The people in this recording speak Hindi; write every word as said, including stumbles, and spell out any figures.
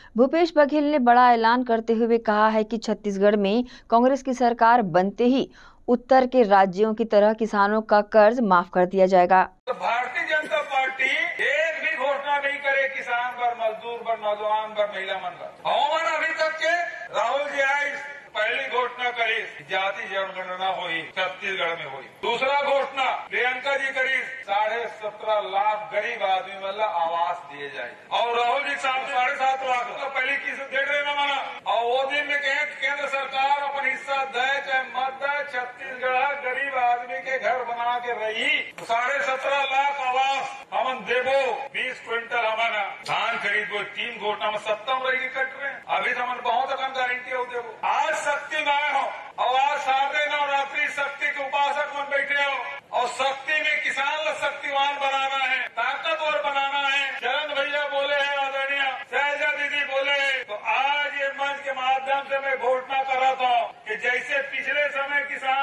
भूपेश बघेल ने बड़ा ऐलान करते हुए कहा है कि छत्तीसगढ़ में कांग्रेस की सरकार बनते ही उत्तर के राज्यों की तरह किसानों का कर्ज माफ कर दिया जाएगा। भारतीय जनता पार्टी एक भी घोषणा नहीं करे किसान पर, मजदूर पर, नौजवान पर, महिला मन पर। हवामान अभी तक के राहुल जी आई पहली घोषणा करी जाति जनगणना हुई, छत्तीसगढ़ में हुई। दूसरा घोषणा प्रियंका जी करी साढ़े सत्रह लाख गरीब आदमी मतलब आवास दिए जाए। और राहुल जी साहब साढ़े सात लाख तो पहले किस डेढ़ रहे न माना। और वो दिन में कहे केंद्र सरकार अपन हिस्सा दे चाहे मत दे, छत्तीसगढ़ गरीब आदमी के घर बना के रही। साढ़े सत्रह लाख आवास हमन देवो, बीस क्विंटल हमन धान खरीद वो तीन घोषणा में सत्तम रही कट रहे। अभी तो हमन बहुत अकन गारंटी हो देवो। आज शक्ति में आए हो और आज साढ़े नवरात्रि शक्ति के उपासक मन बैठे हो और शक्ति में किसान ला शक्तिवान बनाना है, ताकतवर बनाना है। चरण भैया बोले हैं, आदरणीय शैलजा दीदी बोले हैं, तो आज ये मंच के माध्यम से मैं घोषणा कर रहा था कि जैसे पिछले समय किसान